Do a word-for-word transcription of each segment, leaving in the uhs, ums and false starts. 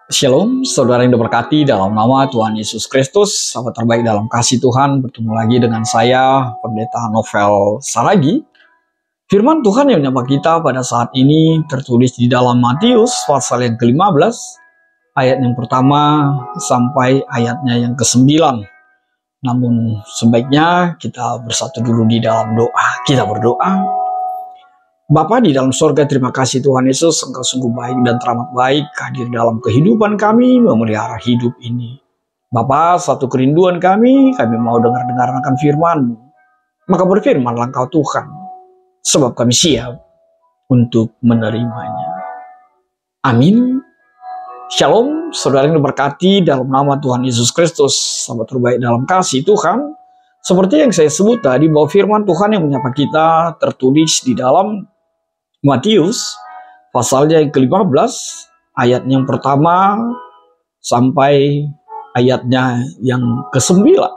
Shalom, saudara yang diberkati dalam nama Tuhan Yesus Kristus, sahabat terbaik dalam kasih Tuhan. Bertemu lagi dengan saya, Pendeta Novel Saragi. Firman Tuhan yang menyapa kita pada saat ini tertulis di dalam Matius pasal yang kelima belas, ayat yang pertama sampai ayatnya yang kesembilan. Namun sebaiknya kita bersatu dulu di dalam doa. Kita berdoa. Bapa di dalam sorga, terima kasih Tuhan Yesus, Engkau sungguh baik dan teramat baik hadir dalam kehidupan kami, memelihara hidup ini. Bapa, satu kerinduan kami, kami mau dengar-dengar akan firman-Mu. Maka berfirmanlah Engkau Tuhan, sebab kami siap untuk menerimanya. Amin. Shalom, saudara yang diberkati dalam nama Tuhan Yesus Kristus, sahabat terbaik dalam kasih Tuhan. Seperti yang saya sebut tadi, bahwa firman Tuhan yang menyapa kita tertulis di dalam Matius pasalnya yang kelima belas, ayat yang pertama sampai ayatnya yang kesembilan.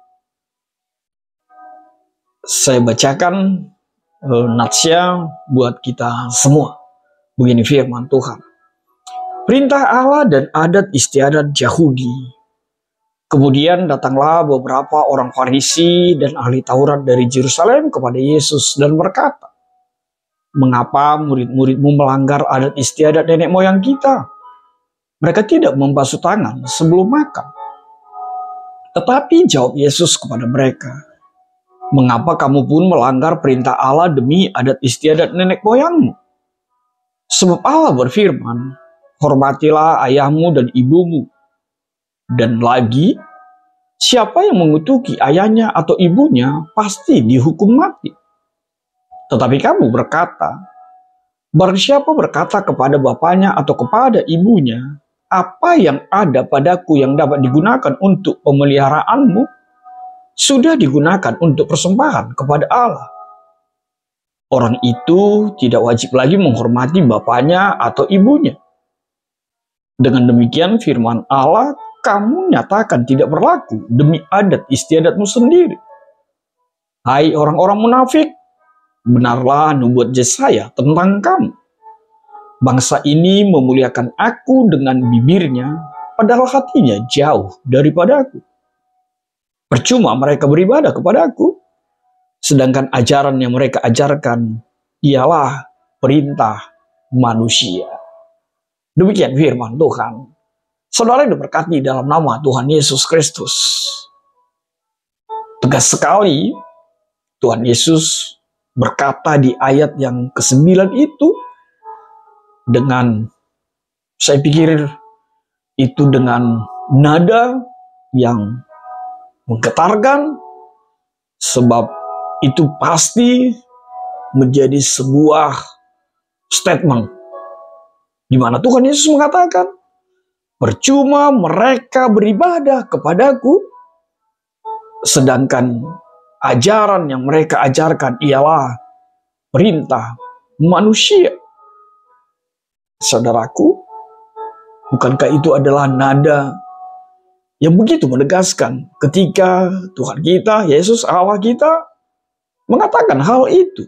Saya bacakan uh, natsnya buat kita semua. Begini firman Tuhan. Perintah Allah dan adat istiadat Yahudi. Kemudian datanglah beberapa orang Farisi dan ahli Taurat dari Yerusalem kepada Yesus dan berkata, "Mengapa murid-muridmu melanggar adat istiadat nenek moyang kita? Mereka tidak membasuh tangan sebelum makan." Tetapi jawab Yesus kepada mereka, "Mengapa kamu pun melanggar perintah Allah demi adat istiadat nenek moyangmu? Sebab Allah berfirman, hormatilah ayahmu dan ibumu. Dan lagi, siapa yang mengutuki ayahnya atau ibunya pasti dihukum mati. Tetapi kamu berkata, barang siapa berkata kepada bapaknya atau kepada ibunya, apa yang ada padaku yang dapat digunakan untuk pemeliharaanmu, sudah digunakan untuk persembahan kepada Allah. Orang itu tidak wajib lagi menghormati bapaknya atau ibunya. Dengan demikian firman Allah, kamu nyatakan tidak berlaku demi adat istiadatmu sendiri. Hai orang-orang munafik, benarlah nubuat Yesaya tentang kamu. Bangsa ini memuliakan aku dengan bibirnya, padahal hatinya jauh daripada aku. Percuma mereka beribadah kepada aku, sedangkan ajaran yang mereka ajarkan ialah perintah manusia." Demikian firman Tuhan. Saudara yang diberkati dalam nama Tuhan Yesus Kristus. Tegas sekali Tuhan Yesus berkata di ayat yang kesembilan itu dengan, saya pikir itu dengan nada yang menggetarkan, sebab itu pasti menjadi sebuah statement di mana Tuhan Yesus mengatakan, percuma mereka beribadah kepadaku, sedangkan ajaran yang mereka ajarkan ialah perintah manusia. Saudaraku, bukankah itu adalah nada yang begitu menegaskan ketika Tuhan kita, Yesus Allah kita, mengatakan hal itu.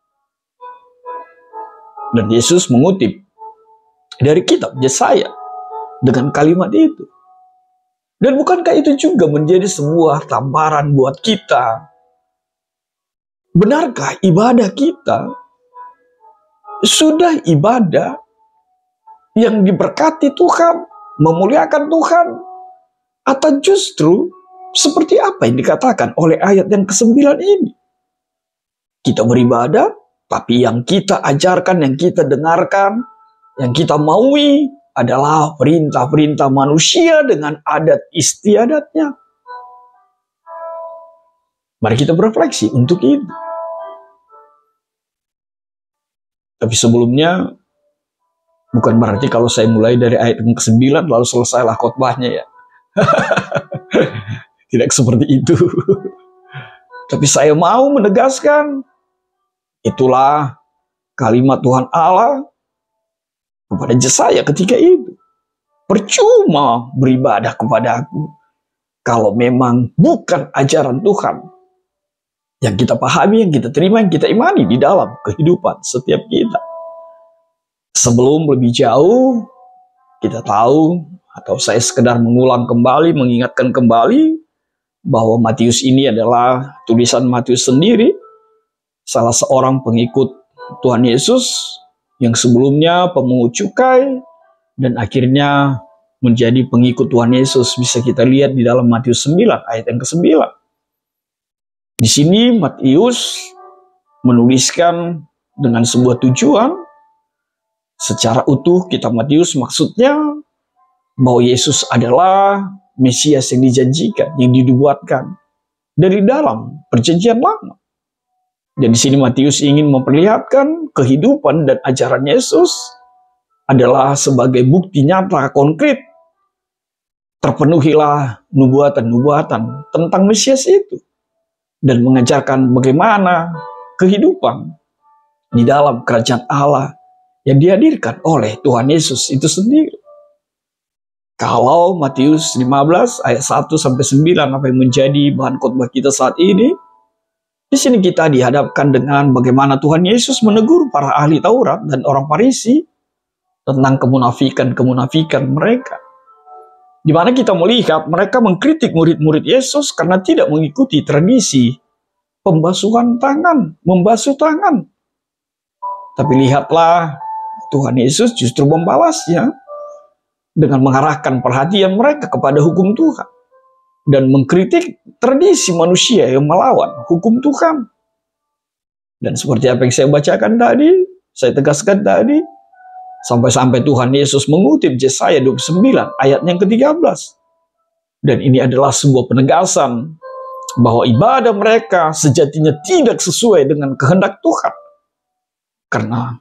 Dan Yesus mengutip dari kitab Yesaya dengan kalimat itu. Dan bukankah itu juga menjadi sebuah tamparan buat kita? Benarkah ibadah kita sudah ibadah yang diberkati Tuhan, memuliakan Tuhan? Atau justru seperti apa yang dikatakan oleh ayat yang kesembilan ini? Kita beribadah, tapi yang kita ajarkan, yang kita dengarkan, yang kita maui adalah perintah-perintah manusia dengan adat istiadatnya. Mari kita berefleksi untuk itu. Tapi sebelumnya, bukan berarti kalau saya mulai dari ayat yang kesembilan lalu selesailah khotbahnya ya. Tidak seperti itu. Tapi saya mau menegaskan, itulah kalimat Tuhan Allah kepada Yesaya ketika itu. Percuma beribadah kepada aku kalau memang bukan ajaran Tuhan yang kita pahami, yang kita terima, yang kita imani di dalam kehidupan setiap kita. Sebelum lebih jauh, kita tahu atau saya sekedar mengulang kembali, mengingatkan kembali bahwa Matius ini adalah tulisan Matius sendiri, salah seorang pengikut Tuhan Yesus yang sebelumnya pemungut cukai dan akhirnya menjadi pengikut Tuhan Yesus. Bisa kita lihat di dalam Matius sembilan ayat yang kesembilan. Di sini Matius menuliskan dengan sebuah tujuan secara utuh. Kitab Matius maksudnya bahwa Yesus adalah Mesias yang dijanjikan, yang dinubuatkan dari dalam perjanjian lama. Dan di sini Matius ingin memperlihatkan kehidupan dan ajaran Yesus adalah sebagai bukti nyata konkret terpenuhilah nubuatan-nubuatan tentang Mesias itu, dan mengajarkan bagaimana kehidupan di dalam kerajaan Allah yang dihadirkan oleh Tuhan Yesus itu sendiri. Kalau Matius lima belas ayat satu sampai sembilan apa yang menjadi bahan khotbah kita saat ini, di sini kita dihadapkan dengan bagaimana Tuhan Yesus menegur para ahli Taurat dan orang Farisi tentang kemunafikan-kemunafikan mereka. Di mana kita melihat mereka mengkritik murid-murid Yesus karena tidak mengikuti tradisi pembasuhan tangan, membasuh tangan. Tapi lihatlah, Tuhan Yesus justru membalasnya dengan mengarahkan perhatian mereka kepada hukum Tuhan dan mengkritik tradisi manusia yang melawan hukum Tuhan. Dan seperti apa yang saya bacakan tadi, saya tegaskan tadi, sampai-sampai Tuhan Yesus mengutip Yesaya dua puluh sembilan ayat yang ke tiga belas. Dan ini adalah sebuah penegasan bahwa ibadah mereka sejatinya tidak sesuai dengan kehendak Tuhan. Karena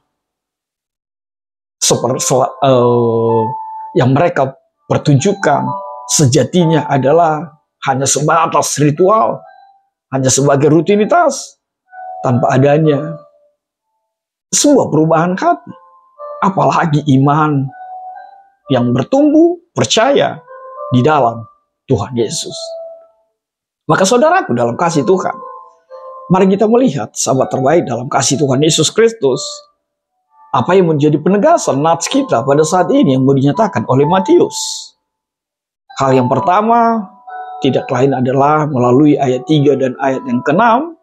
seperti uh, yang mereka pertunjukkan sejatinya adalah hanya sebatas ritual, hanya sebagai rutinitas, tanpa adanya sebuah perubahan hati, apalagi iman yang bertumbuh percaya di dalam Tuhan Yesus. Maka saudaraku dalam kasih Tuhan, mari kita melihat sahabat terbaik dalam kasih Tuhan Yesus Kristus, apa yang menjadi penegasan nats kita pada saat ini yang mau dinyatakan oleh Matius. Hal yang pertama, tidak lain adalah melalui ayat tiga dan ayat yang keenam,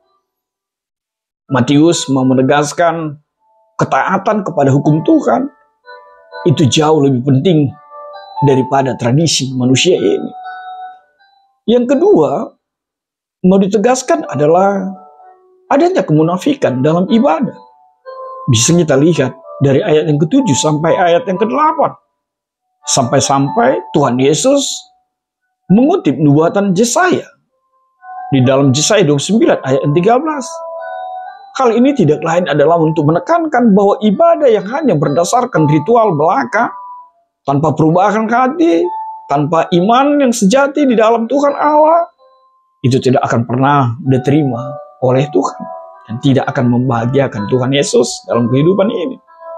Matius mau menegaskan ketaatan kepada hukum Tuhan itu jauh lebih penting daripada tradisi manusia ini. Yang kedua, mau ditegaskan adalah adanya kemunafikan dalam ibadah. Bisa kita lihat dari ayat yang ketujuh sampai ayat yang kedelapan. Sampai-sampai Tuhan Yesus mengutip nubuatan Yesaya di dalam Yesaya dua puluh sembilan ayat yang tiga belas. Hal ini tidak lain adalah untuk menekankan bahwa ibadah yang hanya berdasarkan ritual belaka, tanpa perubahan hati, tanpa iman yang sejati di dalam Tuhan Allah, itu tidak akan pernah diterima oleh Tuhan dan tidak akan membahagiakan Tuhan Yesus dalam kehidupan ini.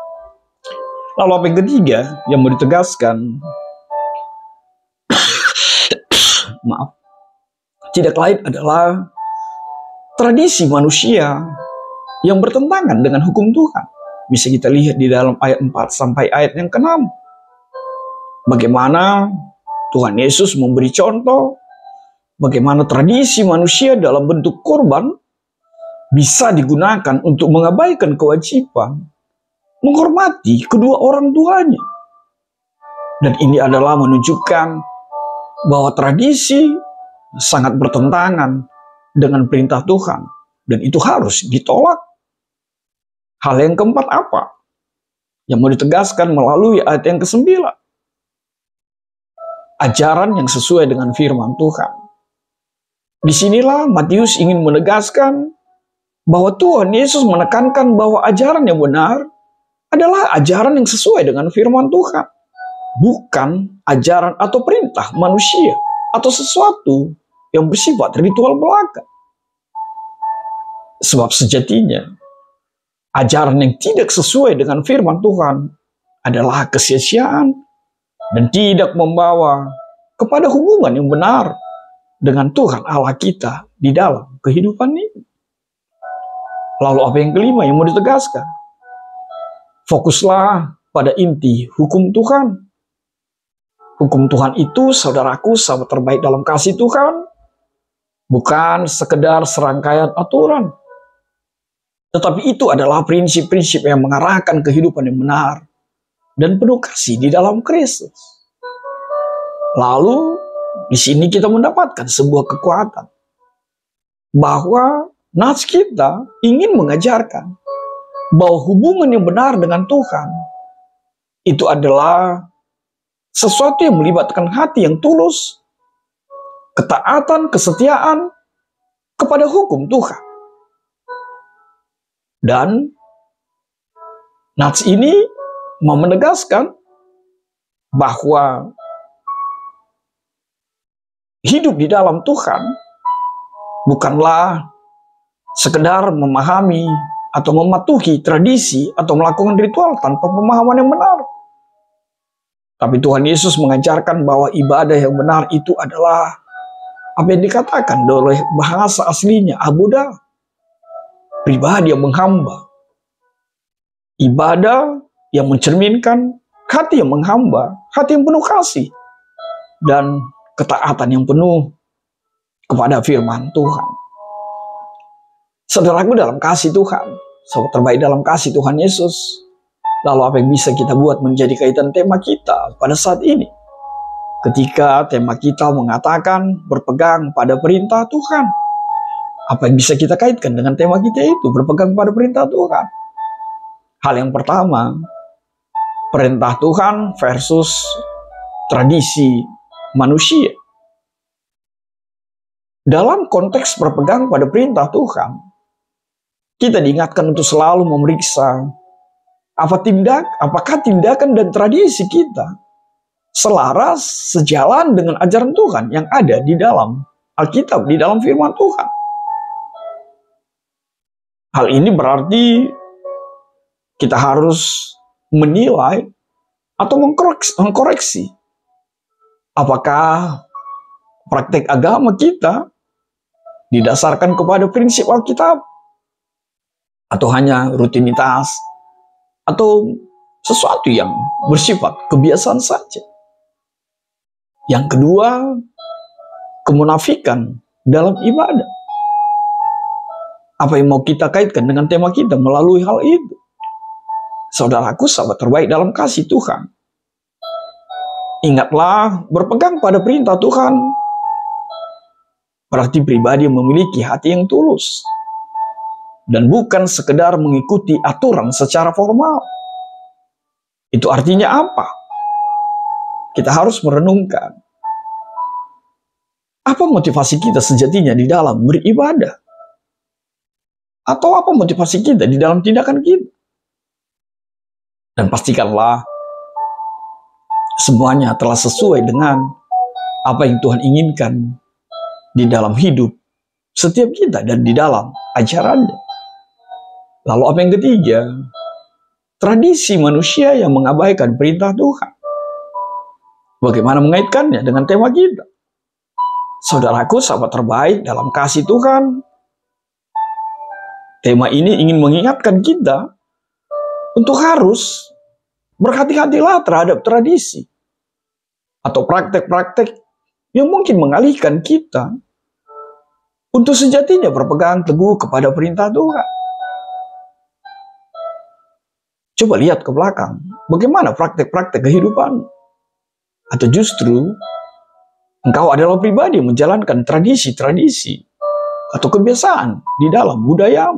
Lalu apa yang ketiga yang mau ditegaskan, maaf, tidak lain adalah tradisi manusia yang bertentangan dengan hukum Tuhan. Bisa kita lihat di dalam ayat empat sampai ayat yang keenam. Bagaimana Tuhan Yesus memberi contoh bagaimana tradisi manusia dalam bentuk korban bisa digunakan untuk mengabaikan kewajiban menghormati kedua orang tuanya. Dan ini adalah menunjukkan bahwa tradisi sangat bertentangan dengan perintah Tuhan. Dan itu harus ditolak. Hal yang keempat apa? Yang mau ditegaskan melalui ayat yang kesembilan. Ajaran yang sesuai dengan firman Tuhan. Disinilah Matius ingin menegaskan bahwa Tuhan Yesus menekankan bahwa ajaran yang benar adalah ajaran yang sesuai dengan firman Tuhan. Bukan ajaran atau perintah manusia atau sesuatu yang bersifat ritual belaka. Sebab sejatinya ajaran yang tidak sesuai dengan firman Tuhan adalah kesia-siaan dan tidak membawa kepada hubungan yang benar dengan Tuhan Allah kita di dalam kehidupan ini. Lalu apa yang kelima yang mau ditegaskan? Fokuslah pada inti hukum Tuhan. Hukum Tuhan itu, saudaraku, sahabat terbaik dalam kasih Tuhan, bukan sekedar serangkaian aturan, tetapi itu adalah prinsip-prinsip yang mengarahkan kehidupan yang benar dan penuh kasih di dalam Kristus. Lalu, di sini kita mendapatkan sebuah kekuatan bahwa nats kita ingin mengajarkan bahwa hubungan yang benar dengan Tuhan itu adalah sesuatu yang melibatkan hati yang tulus, ketaatan, kesetiaan kepada hukum Tuhan. Dan nats ini mau menegaskan bahwa hidup di dalam Tuhan bukanlah sekedar memahami atau mematuhi tradisi atau melakukan ritual tanpa pemahaman yang benar. Tapi Tuhan Yesus mengajarkan bahwa ibadah yang benar itu adalah apa yang dikatakan oleh bahasa aslinya, abudah, pribadi yang menghamba. Ibadah yang mencerminkan hati yang menghamba, hati yang penuh kasih, dan ketaatan yang penuh kepada firman Tuhan. Saudaraku dalam kasih Tuhan, sahabat terbaik dalam kasih Tuhan Yesus, lalu apa yang bisa kita buat menjadi kaitan tema kita pada saat ini? Ketika tema kita mengatakan berpegang pada perintah Tuhan. Apa yang bisa kita kaitkan dengan tema kita itu? Berpegang pada perintah Tuhan. Hal yang pertama, perintah Tuhan versus tradisi manusia. Dalam konteks berpegang pada perintah Tuhan, kita diingatkan untuk selalu memeriksa apa tindak, apakah tindakan dan tradisi kita selaras sejalan dengan ajaran Tuhan yang ada di dalam Alkitab, di dalam firman Tuhan. Hal ini berarti kita harus menilai atau mengkoreksi, mengkoreksi apakah praktek agama kita didasarkan kepada prinsip Alkitab atau hanya rutinitas atau sesuatu yang bersifat kebiasaan saja. Yang kedua, kemunafikan dalam ibadah. Apa yang mau kita kaitkan dengan tema kita melalui hal itu? Saudaraku, sahabat terbaik dalam kasih Tuhan, ingatlah, berpegang pada perintah Tuhan berarti pribadi yang memiliki hati yang tulus dan bukan sekedar mengikuti aturan secara formal. Itu artinya apa? Kita harus merenungkan apa motivasi kita sejatinya di dalam beribadah, atau apa motivasi kita di dalam tindakan kita. Dan pastikanlah semuanya telah sesuai dengan apa yang Tuhan inginkan di dalam hidup setiap kita dan di dalam ajarannya. Lalu apa yang ketiga? Tradisi manusia yang mengabaikan perintah Tuhan. Bagaimana mengaitkannya dengan tema kita? Saudaraku, sahabat terbaik dalam kasih Tuhan, tema ini ingin mengingatkan kita untuk harus berhati-hatilah terhadap tradisi atau praktek-praktek yang mungkin mengalihkan kita untuk sejatinya berpegang teguh kepada perintah Tuhan. Coba lihat ke belakang, bagaimana praktek-praktek kehidupan? Atau justru engkau adalah pribadi yang menjalankan tradisi-tradisi atau kebiasaan di dalam budayamu?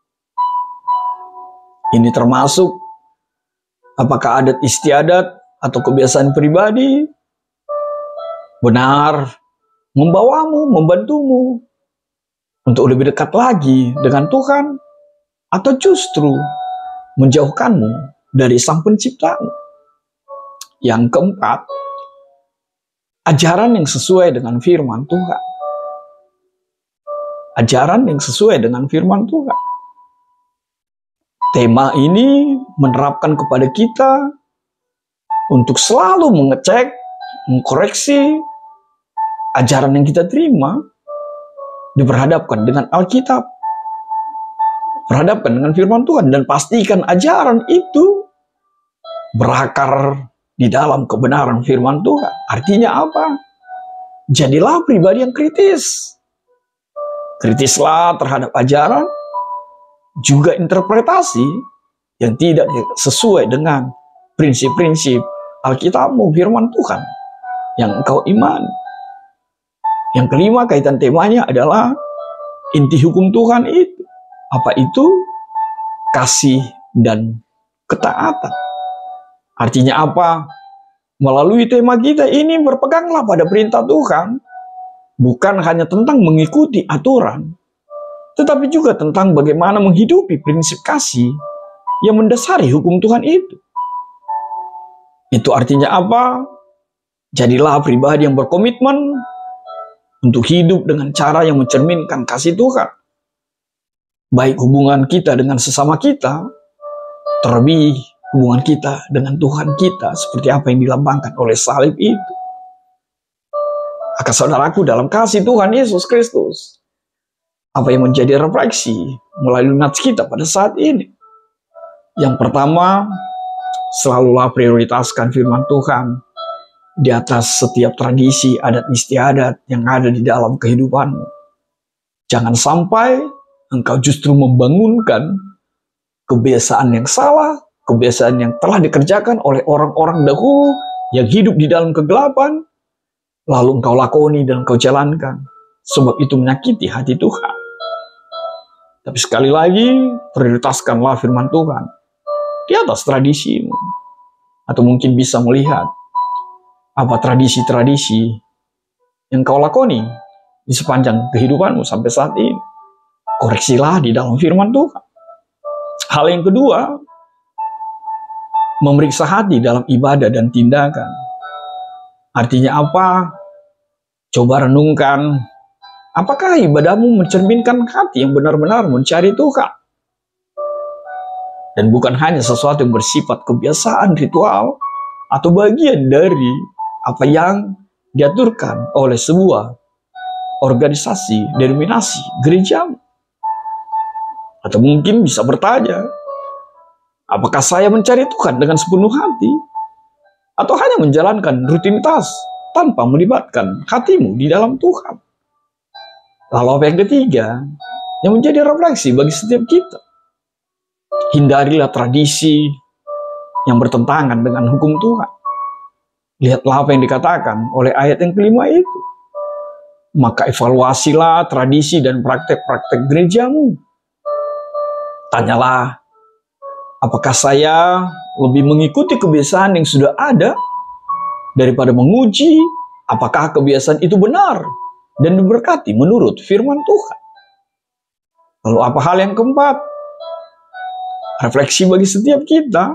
Ini termasuk apakah adat istiadat atau kebiasaan pribadi benar membawamu, membantumu untuk lebih dekat lagi dengan Tuhan, atau justru menjauhkanmu dari Sang Penciptamu? Yang keempat, ajaran yang sesuai dengan firman Tuhan. Ajaran yang sesuai dengan firman Tuhan. Tema ini menerapkan kepada kita untuk selalu mengecek, mengkoreksi ajaran yang kita terima, diperhadapkan dengan Alkitab, berhadapkan dengan firman Tuhan, dan pastikan ajaran itu berakar di dalam kebenaran firman Tuhan. Artinya apa? Jadilah pribadi yang kritis. Kritislah terhadap ajaran, juga interpretasi yang tidak sesuai dengan prinsip-prinsip Alkitabmu, firman Tuhan yang engkau imani. Yang kelima, kaitan temanya adalah inti hukum Tuhan itu. Apa itu? Kasih dan ketaatan. Artinya apa? Melalui tema kita ini berpeganglah pada perintah Tuhan, bukan hanya tentang mengikuti aturan, tetapi juga tentang bagaimana menghidupi prinsip kasih yang mendasari hukum Tuhan itu. Itu artinya apa? Jadilah pribadi yang berkomitmen untuk hidup dengan cara yang mencerminkan kasih Tuhan. Baik hubungan kita dengan sesama kita, terlebih hubungan kita dengan Tuhan kita, seperti apa yang dilambangkan oleh salib itu. Maka saudaraku, dalam kasih Tuhan Yesus Kristus, apa yang menjadi refleksi melalui nats kita pada saat ini? Yang pertama, selalulah prioritaskan firman Tuhan di atas setiap tradisi, adat istiadat yang ada di dalam kehidupanmu. Jangan sampai engkau justru membangunkan kebiasaan yang salah, kebiasaan yang telah dikerjakan oleh orang-orang dahulu yang hidup di dalam kegelapan, lalu engkau lakoni dan engkau jalankan, sebab itu menyakiti hati Tuhan. Tapi sekali lagi, prioritaskanlah firman Tuhan di atas tradisimu. Atau mungkin bisa melihat apa tradisi-tradisi yang kau lakoni di sepanjang kehidupanmu sampai saat ini. Koreksilah di dalam firman Tuhan. Hal yang kedua, memeriksa hati dalam ibadah dan tindakan. Artinya apa? Coba renungkan, apakah ibadahmu mencerminkan hati yang benar-benar mencari Tuhan? Dan bukan hanya sesuatu yang bersifat kebiasaan, ritual, atau bagian dari apa yang diaturkan oleh sebuah organisasi, denominasi, gereja. Atau mungkin bisa bertanya, apakah saya mencari Tuhan dengan sepenuh hati? Atau hanya menjalankan rutinitas tanpa melibatkan hatimu di dalam Tuhan? Lalu apa yang ketiga, yang menjadi refleksi bagi setiap kita? Hindarilah tradisi yang bertentangan dengan hukum Tuhan. Lihatlah apa yang dikatakan oleh ayat yang kelima itu. Maka evaluasilah tradisi dan praktek-praktek gerejamu. Tanyalah, apakah saya lebih mengikuti kebiasaan yang sudah ada daripada menguji apakah kebiasaan itu benar dan diberkati menurut firman Tuhan. Lalu apa hal yang keempat? Refleksi bagi setiap kita.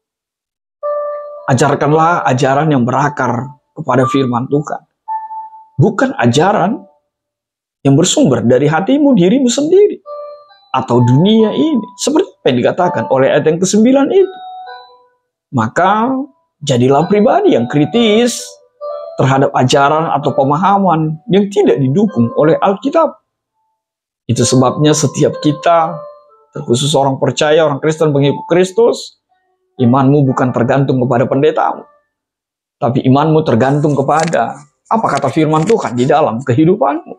Ajarkanlah ajaran yang berakar kepada firman Tuhan. Bukan ajaran yang bersumber dari hatimu, dirimu sendiri, atau dunia ini. Seperti apa yang dikatakan oleh ayat yang kesembilan itu. Maka jadilah pribadi yang kritis terhadap ajaran atau pemahaman yang tidak didukung oleh Alkitab. Itu sebabnya setiap kita, terkhusus orang percaya, orang Kristen, pengikut Kristus, imanmu bukan tergantung kepada pendetamu, tapi imanmu tergantung kepada apa kata firman Tuhan di dalam kehidupanmu.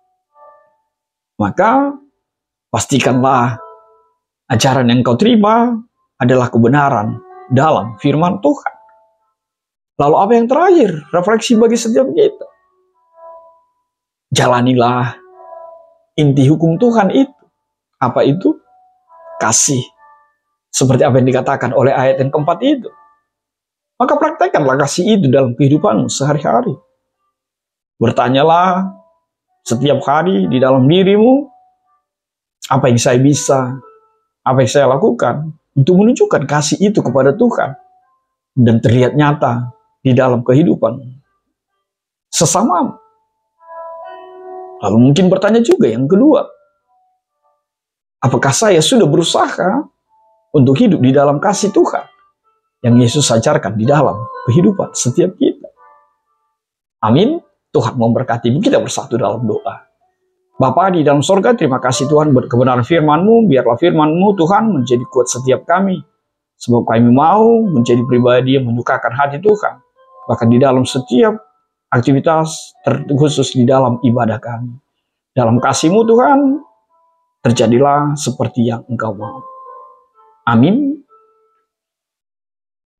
Maka pastikanlah ajaran yang kau terima adalah kebenaran dalam firman Tuhan. Lalu apa yang terakhir? Refleksi bagi setiap kita. Jalanilah inti hukum Tuhan itu. Apa itu? Kasih. Seperti apa yang dikatakan oleh ayat yang keempat itu. Maka praktekkanlah kasih itu dalam kehidupanmu sehari-hari. Bertanyalah setiap hari di dalam dirimu, apa yang saya bisa, apa yang saya lakukan untuk menunjukkan kasih itu kepada Tuhan dan terlihat nyata di dalam kehidupan sesama. Lalu mungkin bertanya juga yang kedua, apakah saya sudah berusaha untuk hidup di dalam kasih Tuhan yang Yesus ajarkan di dalam kehidupan setiap kita? Amin. Tuhan memberkati. Kita bersatu dalam doa. Bapa di dalam sorga, terima kasih Tuhan buat kebenaran firman-Mu. Biarlah firman-Mu Tuhan menjadi kuat setiap kami, Sebab kami mau menjadi pribadi yang menyukakan hati Tuhan. Bahkan di dalam setiap aktivitas, terkhusus di dalam ibadah kami. Dalam kasih-Mu Tuhan, terjadilah seperti yang Engkau mau. Amin.